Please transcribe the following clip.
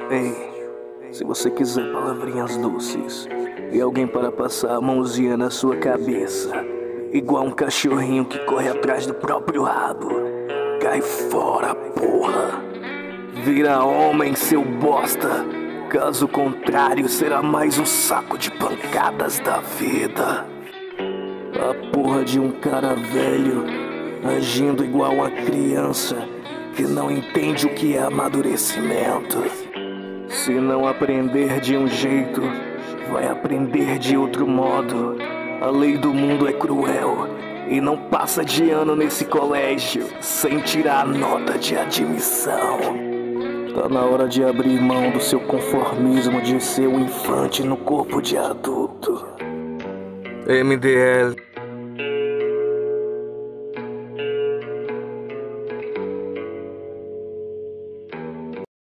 Ei, se você quiser palavrinhas doces e alguém para passar a mãozinha na sua cabeça, igual um cachorrinho que corre atrás do próprio rabo, cai fora, porra. Vira homem, seu bosta. Caso contrário, será mais um saco de pancadas da vida. A porra de um cara velho agindo igual uma criança que não entende o que é amadurecimento. Se não aprender de um jeito, vai aprender de outro modo. A lei do mundo é cruel e não passa de ano nesse colégio sem tirar a nota de admissão. Tá na hora de abrir mão do seu conformismo de ser um infante no corpo de adulto. MDL